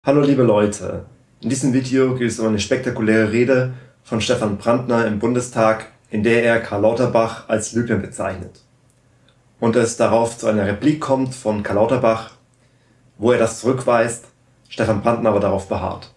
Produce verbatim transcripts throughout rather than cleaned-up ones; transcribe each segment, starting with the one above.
Hallo liebe Leute, in diesem Video geht es um eine spektakuläre Rede von Stefan Brandner im Bundestag, in der er Karl Lauterbach als Lügner bezeichnet. Und es darauf zu einer Replik kommt von Karl Lauterbach, wo er das zurückweist, Stefan Brandner aber darauf beharrt.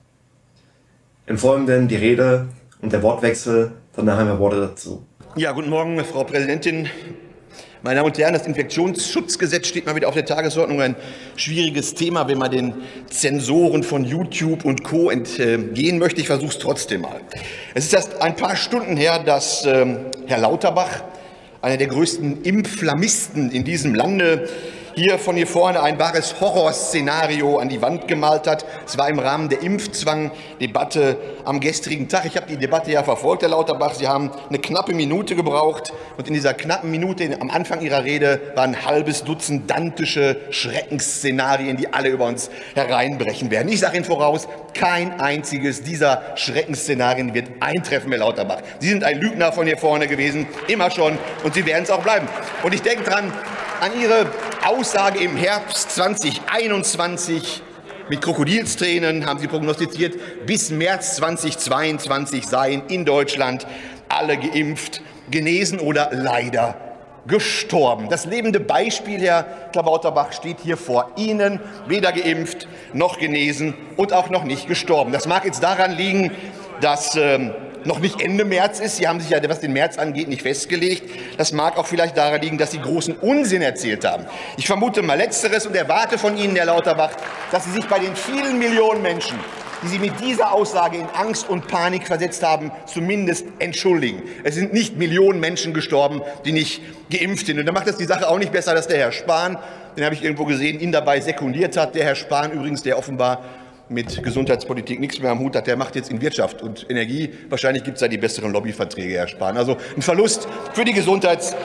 Im Folgenden die Rede und der Wortwechsel, danach haben wir Worte dazu. Ja, guten Morgen, Frau Präsidentin. Meine Damen und Herren, das Infektionsschutzgesetz steht mal wieder auf der Tagesordnung. Ein schwieriges Thema, wenn man den Zensoren von YouTube und Co. entgehen möchte. Ich versuche es trotzdem mal. Es ist erst ein paar Stunden her, dass ähm, Herr Lauterbach, einer der größten Impflamisten in diesem Lande, hier von hier vorne ein wahres Horrorszenario an die Wand gemalt hat. Es war im Rahmen der Impfzwang-Debatte am gestrigen Tag. Ich habe die Debatte ja verfolgt, Herr Lauterbach. Sie haben eine knappe Minute gebraucht. Und in dieser knappen Minute am Anfang Ihrer Rede waren ein halbes Dutzend dantische Schreckensszenarien, die alle über uns hereinbrechen werden. Ich sage Ihnen voraus, kein einziges dieser Schreckensszenarien wird eintreffen, Herr Lauterbach. Sie sind ein Lügner von hier vorne gewesen, immer schon. Und Sie werden es auch bleiben. Und ich denke dran, an Ihre Aussage im Herbst zweitausendeinundzwanzig, mit Krokodilstränen haben Sie prognostiziert, bis März zweitausendzweiundzwanzig seien in Deutschland alle geimpft, genesen oder leider gestorben. Das lebende Beispiel, Herr Lauterbach, steht hier vor Ihnen, weder geimpft noch genesen und auch noch nicht gestorben. Das mag jetzt daran liegen, dass ähm, noch nicht Ende März ist. Sie haben sich ja, was den März angeht, nicht festgelegt. Das mag auch vielleicht daran liegen, dass Sie großen Unsinn erzählt haben. Ich vermute mal Letzteres und erwarte von Ihnen, Herr Lauterbach, dass Sie sich bei den vielen Millionen Menschen, die Sie mit dieser Aussage in Angst und Panik versetzt haben, zumindest entschuldigen. Es sind nicht Millionen Menschen gestorben, die nicht geimpft sind. Und da macht das die Sache auch nicht besser, dass der Herr Spahn, den habe ich irgendwo gesehen, ihn dabei sekundiert hat. Der Herr Spahn übrigens, der offenbar mit Gesundheitspolitik nichts mehr am Hut hat, der macht jetzt in Wirtschaft und Energie. Wahrscheinlich gibt es da die besseren Lobbyverträge, Herr Spahn. Also ein Verlust für die, Gesundheits,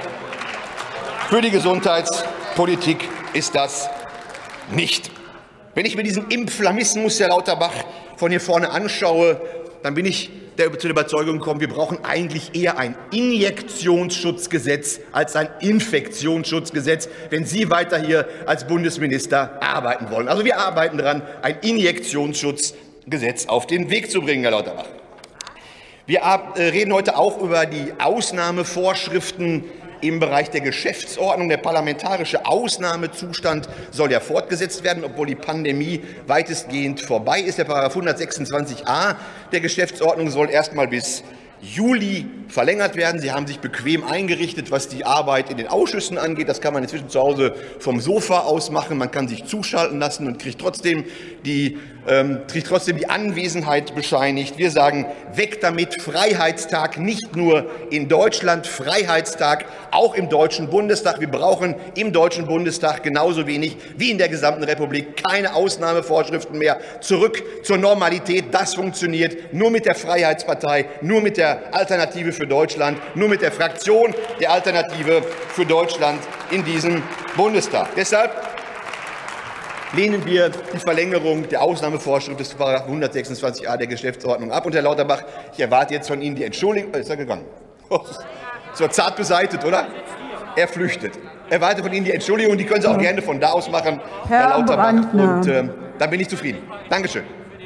für die Gesundheitspolitik ist das nicht. Wenn ich mir diesen Impflamismus, Herr Lauterbach, von hier vorne anschaue, dann bin ich der, zu der Überzeugung gekommen, wir brauchen eigentlich eher ein Injektionsschutzgesetz als ein Infektionsschutzgesetz, wenn Sie weiter hier als Bundesminister arbeiten wollen. Also wir arbeiten daran, ein Injektionsschutzgesetz auf den Weg zu bringen, Herr Lauterbach. Wir reden heute auch über die Ausnahmevorschriften im Bereich der Geschäftsordnung. Der parlamentarische Ausnahmezustand soll ja fortgesetzt werden, obwohl die Pandemie weitestgehend vorbei ist. Der Paragraph hundertsechsundzwanzig a der Geschäftsordnung soll erst mal bis Juli verlängert werden. Sie haben sich bequem eingerichtet, was die Arbeit in den Ausschüssen angeht. Das kann man inzwischen zu Hause vom Sofa aus machen. Man kann sich zuschalten lassen und kriegt trotzdem die, ähm, kriegt trotzdem die Anwesenheit bescheinigt. Wir sagen, weg damit, Freiheitstag nicht nur in Deutschland, Freiheitstag auch im Deutschen Bundestag. Wir brauchen im Deutschen Bundestag genauso wenig wie in der gesamten Republik keine Ausnahmevorschriften mehr. Zurück zur Normalität, das funktioniert nur mit der Freiheitspartei, nur mit der Alternative für Deutschland, nur mit der Fraktion der Alternative für Deutschland in diesem Bundestag. Deshalb lehnen wir die Verlängerung der Ausnahmevorschrift des Paragraph hundertsechsundzwanzig a der Geschäftsordnung ab. Und Herr Lauterbach, ich erwarte jetzt von Ihnen die Entschuldigung. Ist er gegangen? Oh, so zart beseitigt, oder? Er flüchtet. Ich erwarte von Ihnen die Entschuldigung. Die können Sie auch gerne von da aus machen, Herr, Herr Lauterbach. Brandner. Und äh, dann bin ich zufrieden. Dankeschön.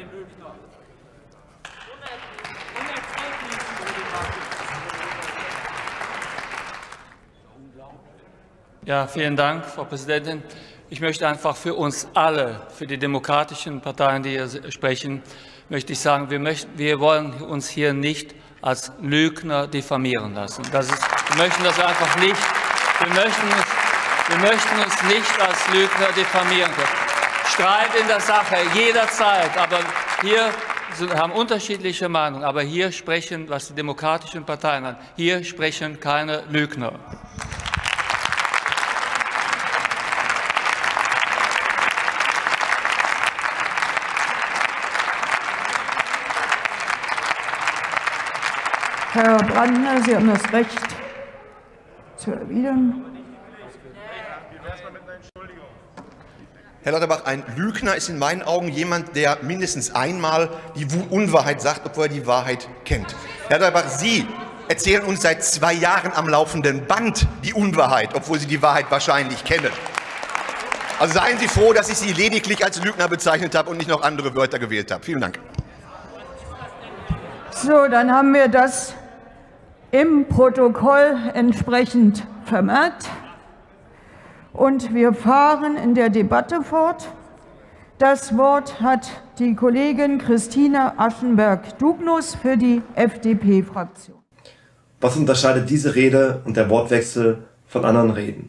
Ja, vielen Dank, Frau Präsidentin. Ich möchte einfach für uns alle, für die demokratischen Parteien, die hier sprechen, möchte ich sagen, wir, möchten, wir wollen uns hier nicht als Lügner diffamieren lassen. Das ist, wir möchten das einfach nicht. Wir möchten uns, wir möchten uns nicht als Lügner diffamieren können. Streit in der Sache jederzeit, aber hier sind, haben unterschiedliche Meinungen. Aber hier sprechen, was die demokratischen Parteien an, hier sprechen keine Lügner. Herr Brandner, Sie haben das Recht zu erwidern. Herr Lauterbach, ein Lügner ist in meinen Augen jemand, der mindestens einmal die Unwahrheit sagt, obwohl er die Wahrheit kennt. Herr Lauterbach, Sie erzählen uns seit zwei Jahren am laufenden Band die Unwahrheit, obwohl Sie die Wahrheit wahrscheinlich kennen. Also seien Sie froh, dass ich Sie lediglich als Lügner bezeichnet habe und nicht noch andere Wörter gewählt habe. Vielen Dank. So, dann haben wir das im Protokoll entsprechend vermerkt. Und wir fahren in der Debatte fort. Das Wort hat die Kollegin Christina Aschenberg-Dugnus für die F D P-Fraktion. Was unterscheidet diese Rede und der Wortwechsel von anderen Reden?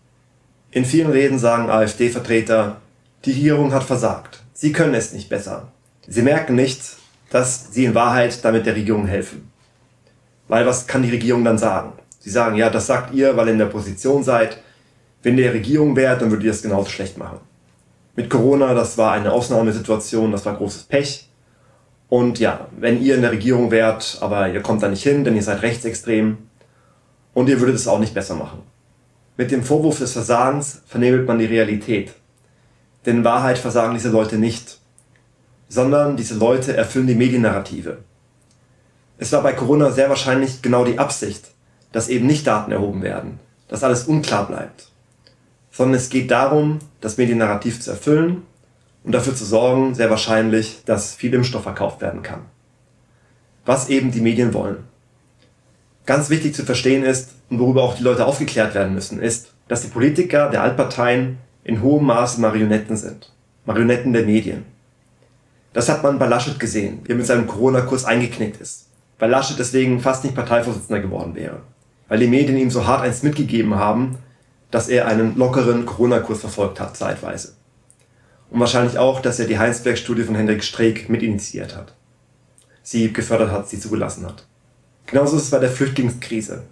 In vielen Reden sagen AfD-Vertreter, die Regierung hat versagt. Sie können es nicht besser. Sie merken nicht, dass sie in Wahrheit damit der Regierung helfen. Weil was kann die Regierung dann sagen? Sie sagen, ja, das sagt ihr, weil ihr in der Position seid. Wenn ihr Regierung wärt, dann würdet ihr das genauso schlecht machen. Mit Corona, das war eine Ausnahmesituation, das war großes Pech. Und ja, wenn ihr in der Regierung wärt, aber ihr kommt da nicht hin, denn ihr seid rechtsextrem und ihr würdet es auch nicht besser machen. Mit dem Vorwurf des Versagens vernebelt man die Realität. Denn in Wahrheit versagen diese Leute nicht, sondern diese Leute erfüllen die Mediennarrative. Es war bei Corona sehr wahrscheinlich genau die Absicht, dass eben nicht Daten erhoben werden, dass alles unklar bleibt. Sondern es geht darum, das Mediennarrativ zu erfüllen und dafür zu sorgen, sehr wahrscheinlich, dass viel Impfstoff verkauft werden kann. Was eben die Medien wollen. Ganz wichtig zu verstehen ist, und worüber auch die Leute aufgeklärt werden müssen, ist, dass die Politiker der Altparteien in hohem Maße Marionetten sind. Marionetten der Medien. Das hat man bei Laschet gesehen, wie er mit seinem Corona-Kurs eingeknickt ist. Weil Laschet deswegen fast nicht Parteivorsitzender geworden wäre. Weil die Medien ihm so hart eins mitgegeben haben, dass er einen lockeren Corona-Kurs verfolgt hat, zeitweise. Und wahrscheinlich auch, dass er die Heinsberg-Studie von Hendrik Streeck mitinitiiert hat. Sie gefördert hat, sie zugelassen hat. Genauso ist es bei der Flüchtlingskrise.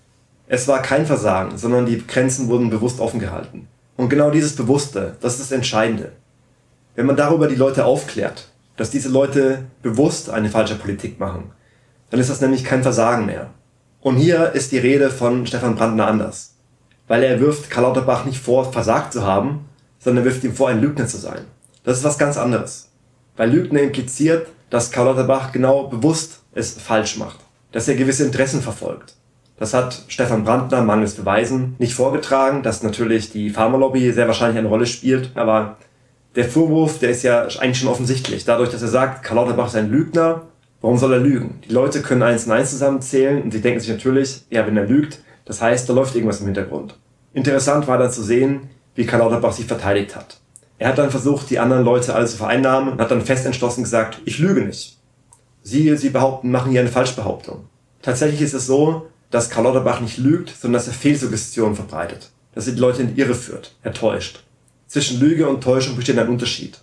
Es war kein Versagen, sondern die Grenzen wurden bewusst offen gehalten. Und genau dieses Bewusste, das ist das Entscheidende. Wenn man darüber die Leute aufklärt, dass diese Leute bewusst eine falsche Politik machen, dann ist das nämlich kein Versagen mehr. Und hier ist die Rede von Stefan Brandner anders. Weil er wirft Karl Lauterbach nicht vor, versagt zu haben, sondern er wirft ihm vor, ein Lügner zu sein. Das ist was ganz anderes. Weil Lügner impliziert, dass Karl Lauterbach genau bewusst es falsch macht. Dass er gewisse Interessen verfolgt. Das hat Stefan Brandner mangels Beweisen nicht vorgetragen, dass natürlich die Pharmalobby sehr wahrscheinlich eine Rolle spielt. Aber der Vorwurf, der ist ja eigentlich schon offensichtlich. Dadurch, dass er sagt, Karl Lauterbach ist ein Lügner, warum soll er lügen? Die Leute können eins und eins zusammenzählen und sie denken sich natürlich, ja, wenn er lügt, das heißt, da läuft irgendwas im Hintergrund. Interessant war dann zu sehen, wie Karl Lauterbach sich verteidigt hat. Er hat dann versucht, die anderen Leute alle zu vereinnahmen und hat dann fest entschlossen gesagt, ich lüge nicht. Sie, sie behaupten, machen hier eine Falschbehauptung. Tatsächlich ist es so, dass Karl Lauterbach nicht lügt, sondern dass er Fehlsuggestionen verbreitet. Dass er die Leute in die Irre führt, er täuscht. Zwischen Lüge und Täuschung besteht ein Unterschied.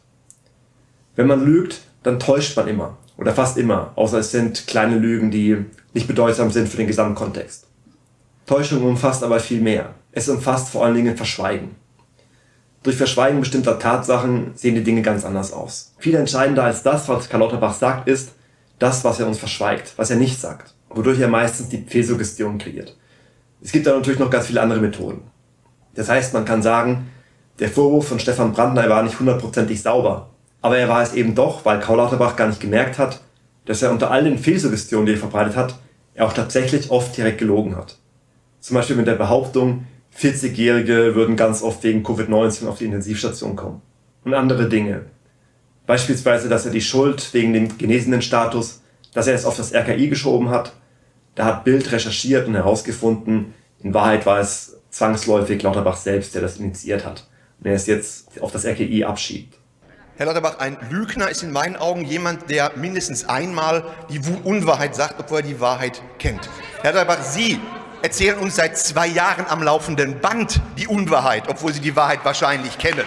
Wenn man lügt, dann täuscht man immer. Oder fast immer, außer es sind kleine Lügen, die nicht bedeutsam sind für den Gesamtkontext. Täuschung umfasst aber viel mehr. Es umfasst vor allen Dingen Verschweigen. Durch Verschweigen bestimmter Tatsachen sehen die Dinge ganz anders aus. Viel entscheidender als das, was Karl Lauterbach sagt, ist das, was er uns verschweigt, was er nicht sagt. Wodurch er meistens die Fehlsuggestion kreiert. Es gibt da natürlich noch ganz viele andere Methoden. Das heißt, man kann sagen, der Vorwurf von Stefan Brandner war nicht hundertprozentig sauber. Aber er war es eben doch, weil Karl Lauterbach gar nicht gemerkt hat, dass er unter all den Fehlsuggestionen, die er verbreitet hat, er auch tatsächlich oft direkt gelogen hat. Zum Beispiel mit der Behauptung, vierzigjährige würden ganz oft wegen Covid neunzehn auf die Intensivstation kommen. Und andere Dinge. Beispielsweise, dass er die Schuld wegen dem genesenen Status, dass er es auf das R K I geschoben hat. Da hat Bild recherchiert und herausgefunden, in Wahrheit war es zwangsläufig Lauterbach selbst, der das initiiert hat. Und er es jetzt auf das R K I abschiebt. Herr Lauterbach, ein Lügner ist in meinen Augen jemand, der mindestens einmal die Unwahrheit sagt, obwohl er die Wahrheit kennt. Herr Lauterbach, Sie erzählen uns seit zwei Jahren am laufenden Band die Unwahrheit, obwohl Sie die Wahrheit wahrscheinlich kennen.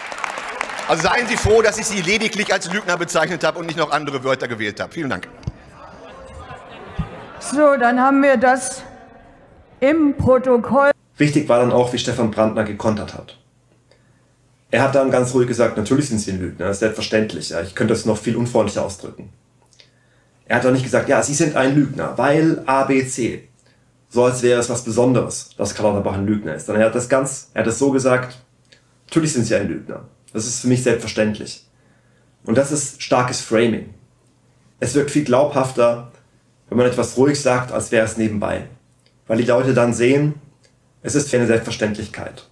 Also seien Sie froh, dass ich Sie lediglich als Lügner bezeichnet habe und nicht noch andere Wörter gewählt habe. Vielen Dank. So, dann haben wir das im Protokoll. Wichtig war dann auch, wie Stefan Brandner gekontert hat. Er hat dann ganz ruhig gesagt, natürlich sind Sie ein Lügner, das ist selbstverständlich. Ja, ich könnte das noch viel unfreundlicher ausdrücken. Er hat dann nicht gesagt, ja, Sie sind ein Lügner, weil A, B, C. So als wäre es was Besonderes, dass Karl Lauterbach ein Lügner ist. Sondern er hat das ganz, er hat es so gesagt, natürlich sind Sie ein Lügner. Das ist für mich selbstverständlich. Und das ist starkes Framing. Es wirkt viel glaubhafter, wenn man etwas ruhig sagt, als wäre es nebenbei. Weil die Leute dann sehen, es ist für eine Selbstverständlichkeit.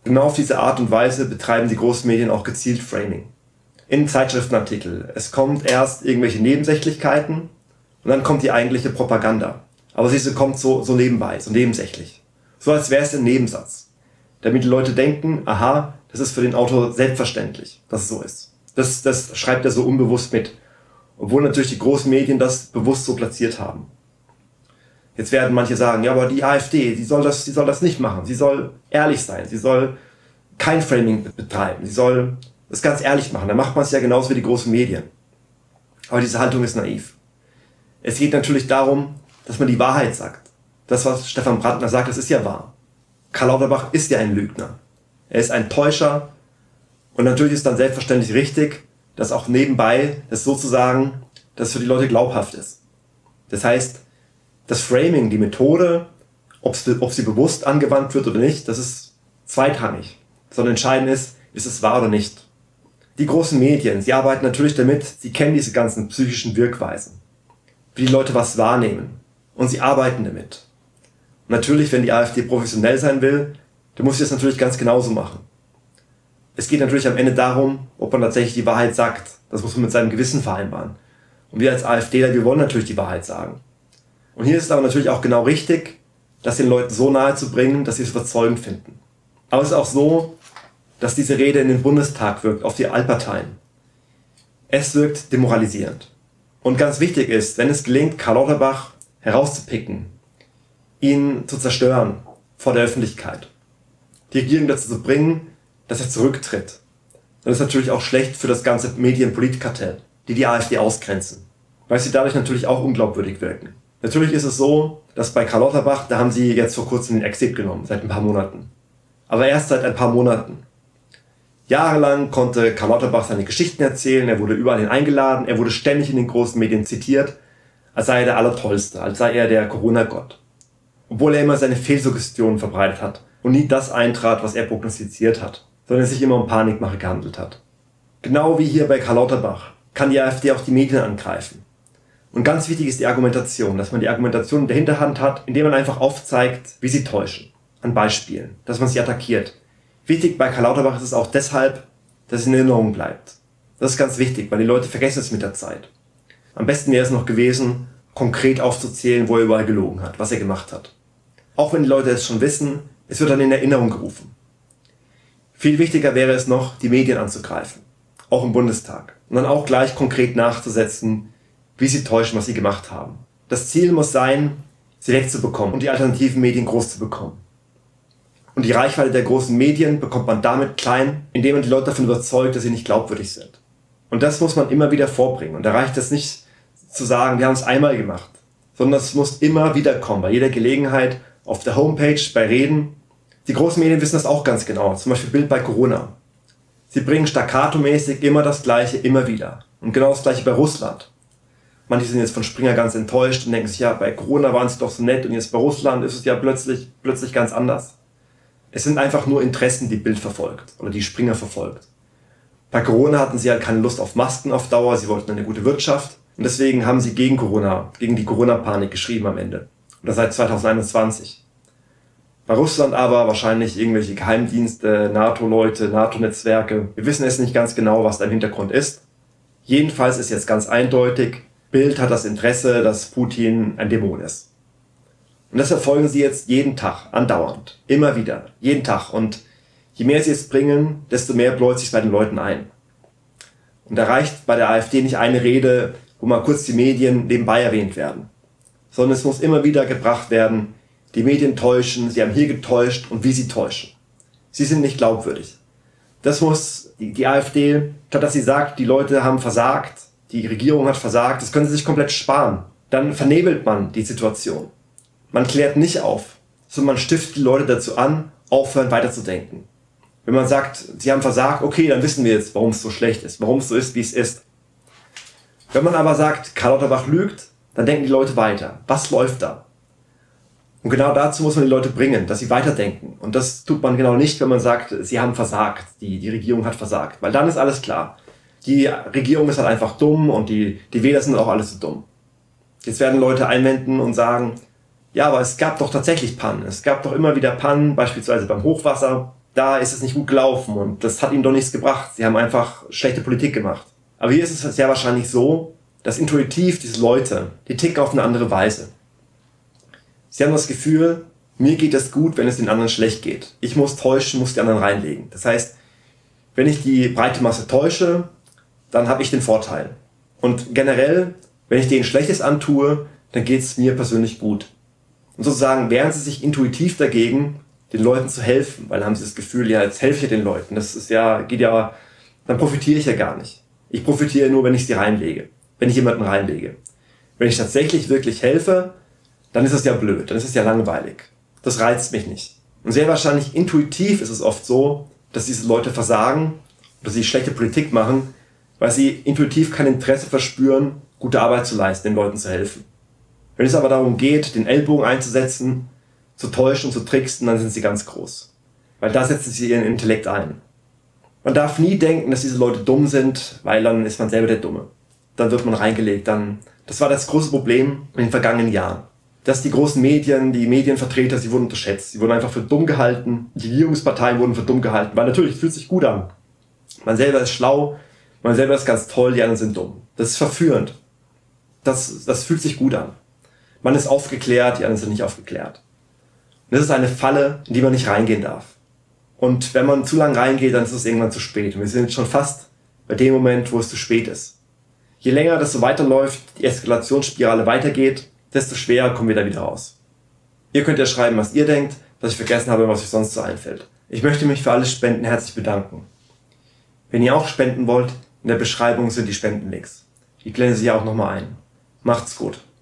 Genau auf diese Art und Weise betreiben die großen Medien auch gezielt Framing. In Zeitschriftenartikeln. Es kommt erst irgendwelche Nebensächlichkeiten und dann kommt die eigentliche Propaganda. Aber sie kommt so, so nebenbei, so nebensächlich. So als wäre es ein Nebensatz. Damit die Leute denken, aha, das ist für den Autor selbstverständlich, dass es so ist. Das, das schreibt er so unbewusst mit. Obwohl natürlich die großen Medien das bewusst so platziert haben. Jetzt werden manche sagen, ja, aber die AfD, die soll das, die soll das nicht machen. Sie soll ehrlich sein. Sie soll kein Framing betreiben. Sie soll das ganz ehrlich machen. Dann macht man es ja genauso wie die großen Medien. Aber diese Haltung ist naiv. Es geht natürlich darum, dass man die Wahrheit sagt. Das, was Stefan Brandner sagt, das ist ja wahr. Karl Lauterbach ist ja ein Lügner. Er ist ein Täuscher. Und natürlich ist dann selbstverständlich richtig, dass auch nebenbei das sozusagen, dass für die Leute glaubhaft ist. Das heißt, das Framing, die Methode, ob sie bewusst angewandt wird oder nicht, das ist zweitrangig. Sondern entscheidend ist, ist es wahr oder nicht. Die großen Medien, sie arbeiten natürlich damit, sie kennen diese ganzen psychischen Wirkweisen, wie die Leute was wahrnehmen. Und sie arbeiten damit. Und natürlich, wenn die AfD professionell sein will, dann muss sie das natürlich ganz genauso machen. Es geht natürlich am Ende darum, ob man tatsächlich die Wahrheit sagt. Das muss man mit seinem Gewissen vereinbaren. Und wir als AfDler, wir wollen natürlich die Wahrheit sagen. Und hier ist es aber natürlich auch genau richtig, das den Leuten so nahe zu bringen, dass sie es überzeugend finden. Aber es ist auch so, dass diese Rede in den Bundestag wirkt, auf die Altparteien. Es wirkt demoralisierend. Und ganz wichtig ist, wenn es gelingt, Karl Lauterbach herauszupicken, ihn zu zerstören vor der Öffentlichkeit, die Regierung dazu zu bringen, dass er zurücktritt, dann ist natürlich auch schlecht für das ganze Medienpolitkartell, die die AfD ausgrenzen, weil sie dadurch natürlich auch unglaubwürdig wirken. Natürlich ist es so, dass bei Karl Lauterbach, da haben sie jetzt vor kurzem den Exit genommen, seit ein paar Monaten. Aber erst seit ein paar Monaten. Jahrelang konnte Karl Lauterbach seine Geschichten erzählen, er wurde überall hin eingeladen, er wurde ständig in den großen Medien zitiert, als sei er der Allertollste, als sei er der Corona-Gott. Obwohl er immer seine Fehlsuggestionen verbreitet hat und nie das eintrat, was er prognostiziert hat, sondern es sich immer um Panikmache gehandelt hat. Genau wie hier bei Karl Lauterbach kann die AfD auch die Medien angreifen. Und ganz wichtig ist die Argumentation, dass man die Argumentation in der Hinterhand hat, indem man einfach aufzeigt, wie sie täuschen. An Beispielen, dass man sie attackiert. Wichtig bei Karl Lauterbach ist es auch deshalb, dass es in Erinnerung bleibt. Das ist ganz wichtig, weil die Leute vergessen es mit der Zeit. Am besten wäre es noch gewesen, konkret aufzuzählen, wo er überall gelogen hat, was er gemacht hat. Auch wenn die Leute es schon wissen, es wird dann in Erinnerung gerufen. Viel wichtiger wäre es noch, die Medien anzugreifen, auch im Bundestag. Und dann auch gleich konkret nachzusetzen, wie sie täuschen, was sie gemacht haben. Das Ziel muss sein, sie wegzubekommen und die alternativen Medien groß zu bekommen. Und die Reichweite der großen Medien bekommt man damit klein, indem man die Leute davon überzeugt, dass sie nicht glaubwürdig sind. Und das muss man immer wieder vorbringen. Und da reicht es nicht zu sagen, wir haben es einmal gemacht, sondern es muss immer wieder kommen, bei jeder Gelegenheit, auf der Homepage, bei Reden. Die großen Medien wissen das auch ganz genau, zum Beispiel Bild bei Corona. Sie bringen staccato-mäßig immer das Gleiche, immer wieder. Und genau das Gleiche bei Russland. Manche sind jetzt von Springer ganz enttäuscht und denken sich, ja, bei Corona waren sie doch so nett und jetzt bei Russland ist es ja plötzlich, plötzlich ganz anders. Es sind einfach nur Interessen, die Bild verfolgt oder die Springer verfolgt. Bei Corona hatten sie halt keine Lust auf Masken auf Dauer, sie wollten eine gute Wirtschaft und deswegen haben sie gegen Corona, gegen die Corona-Panik geschrieben am Ende. Oder seit zweitausendeinundzwanzig. Bei Russland aber wahrscheinlich irgendwelche Geheimdienste, NATO-Leute, NATO-Netzwerke. Wir wissen es nicht ganz genau, was da im Hintergrund ist. Jedenfalls ist jetzt ganz eindeutig, Bild hat das Interesse, dass Putin ein Dämon ist. Und das verfolgen sie jetzt jeden Tag, andauernd, immer wieder, jeden Tag. Und je mehr sie es bringen, desto mehr bläut sich bei den Leuten ein. Und da reicht bei der AfD nicht eine Rede, wo mal kurz die Medien nebenbei erwähnt werden. Sondern es muss immer wieder gebracht werden, die Medien täuschen, sie haben hier getäuscht und wie sie täuschen. Sie sind nicht glaubwürdig. Das muss die, die AfD, statt dass sie sagt, die Leute haben versagt, die Regierung hat versagt, das können sie sich komplett sparen. Dann vernebelt man die Situation. Man klärt nicht auf, sondern man stiftet die Leute dazu an, aufhören weiterzudenken. Wenn man sagt, sie haben versagt, okay, dann wissen wir jetzt, warum es so schlecht ist, warum es so ist, wie es ist. Wenn man aber sagt, Karl Lauterbach lügt, dann denken die Leute weiter. Was läuft da? Und genau dazu muss man die Leute bringen, dass sie weiterdenken. Und das tut man genau nicht, wenn man sagt, sie haben versagt, die, die Regierung hat versagt. Weil dann ist alles klar. Die Regierung ist halt einfach dumm und die, die Wähler sind auch alles so dumm. Jetzt werden Leute einwenden und sagen, ja, aber es gab doch tatsächlich Pannen. Es gab doch immer wieder Pannen, beispielsweise beim Hochwasser. da ist es nicht gut gelaufen und das hat ihnen doch nichts gebracht. Sie haben einfach schlechte Politik gemacht. Aber hier ist es sehr wahrscheinlich so, dass intuitiv diese Leute, die ticken auf eine andere Weise. Sie haben das Gefühl, mir geht es gut, wenn es den anderen schlecht geht. Ich muss täuschen, muss die anderen reinlegen. Das heißt, wenn ich die breite Masse täusche, dann habe ich den Vorteil. Und generell, wenn ich denen Schlechtes antue, dann geht es mir persönlich gut. Und sozusagen wehren sie sich intuitiv dagegen, den Leuten zu helfen, weil dann haben sie das Gefühl, ja, jetzt helfe ich den Leuten. Das ist ja, geht ja, dann profitiere ich ja gar nicht. Ich profitiere nur, wenn ich sie reinlege, wenn ich jemanden reinlege. Wenn ich tatsächlich wirklich helfe, dann ist es ja blöd, dann ist es ja langweilig. Das reizt mich nicht. Und sehr wahrscheinlich intuitiv ist es oft so, dass diese Leute versagen oder sie schlechte Politik machen, weil sie intuitiv kein Interesse verspüren, gute Arbeit zu leisten, den Leuten zu helfen. Wenn es aber darum geht, den Ellbogen einzusetzen, zu täuschen und zu tricksen, dann sind sie ganz groß. Weil da setzen sie ihren Intellekt ein. Man darf nie denken, dass diese Leute dumm sind, weil dann ist man selber der Dumme. Dann wird man reingelegt. Dann, das war das große Problem in den vergangenen Jahren. Dass die großen Medien, die Medienvertreter, sie wurden unterschätzt. Sie wurden einfach für dumm gehalten. Die Regierungsparteien wurden für dumm gehalten. Weil natürlich, es fühlt sich gut an. Man selber ist schlau, man selber ist ganz toll, die anderen sind dumm. Das ist verführend. Das, das fühlt sich gut an. Man ist aufgeklärt, die anderen sind nicht aufgeklärt. Und das ist eine Falle, in die man nicht reingehen darf. Und wenn man zu lang reingeht, dann ist es irgendwann zu spät. Und wir sind schon fast bei dem Moment, wo es zu spät ist. Je länger das so weiterläuft, die Eskalationsspirale weitergeht, desto schwerer kommen wir da wieder raus. Ihr könnt ja schreiben, was ihr denkt, was ich vergessen habe, was euch sonst so einfällt. Ich möchte mich für alle Spenden herzlich bedanken. Wenn ihr auch spenden wollt, in der Beschreibung sind die Spendenlinks. Ich blende sie auch nochmal ein. Macht's gut.